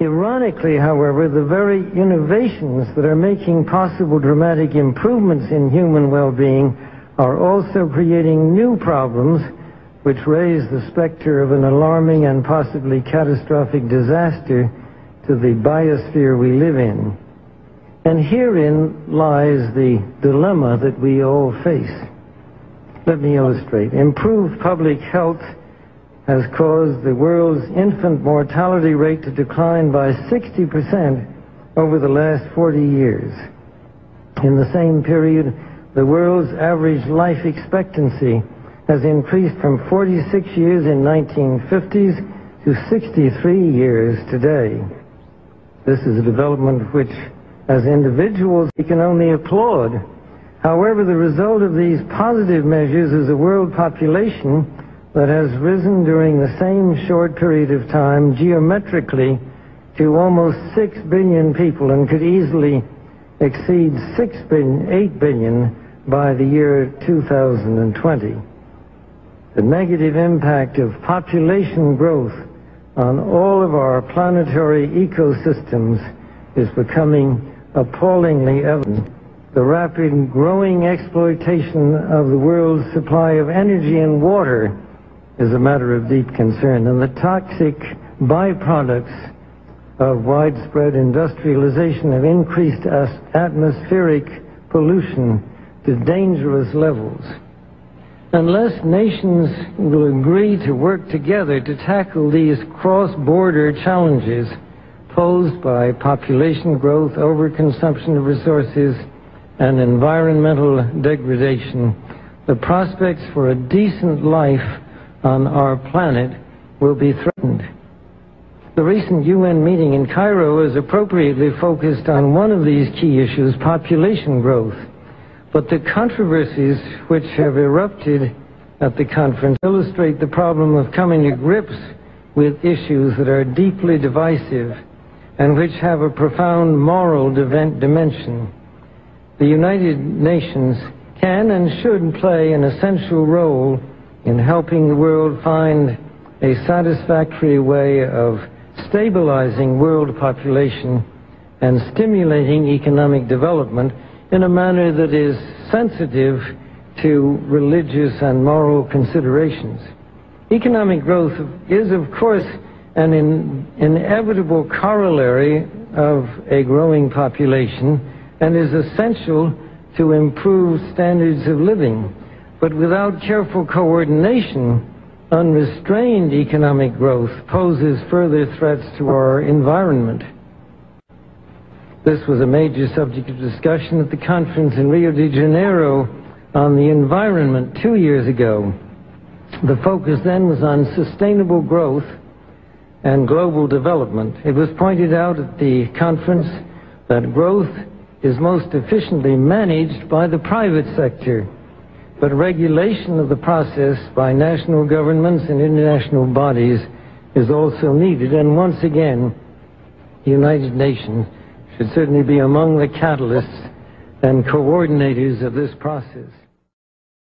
Ironically, however, the very innovations that are making possible dramatic improvements in human well-being are also creating new problems which raise the specter of an alarming and possibly catastrophic disaster to the biosphere we live in. And herein lies the dilemma that we all face. Let me illustrate. Improved public health has caused the world's infant mortality rate to decline by 60% over the last 40 years. In the same period, the world's average life expectancy has increased from 46 years in 1950s to 63 years today. This is a development which, as individuals, we can only applaud. However, the result of these positive measures is a world population that has risen during the same short period of time geometrically to almost 6 billion people and could easily exceed 8 billion by the year 2020. The negative impact of population growth on all of our planetary ecosystems is becoming appallingly evident. The rapid growing exploitation of the world's supply of energy and water is a matter of deep concern, and the toxic byproducts of widespread industrialization have increased atmospheric pollution to dangerous levels. Unless nations will agree to work together to tackle these cross-border challenges posed by population growth, overconsumption of resources, and environmental degradation, the prospects for a decent life on our planet will be threatened. The recent UN meeting in Cairo is appropriately focused on one of these key issues, population growth. But the controversies which have erupted at the conference illustrate the problem of coming to grips with issues that are deeply divisive and which have a profound moral dimension. The United Nations can and should play an essential role in helping the world find a satisfactory way of stabilizing world population and stimulating economic development in a manner that is sensitive to religious and moral considerations. Economic growth is, of course, an inevitable corollary of a growing population and is essential to improve standards of living. But without careful coordination, unrestrained economic growth poses further threats to our environment. This was a major subject of discussion at the conference in Rio de Janeiro on the environment 2 years ago. The focus then was on sustainable growth and global development. It was pointed out at the conference that growth is most efficiently managed by the private sector, but regulation of the process by national governments and international bodies is also needed. And once again, the United Nations should certainly be among the catalysts and coordinators of this process.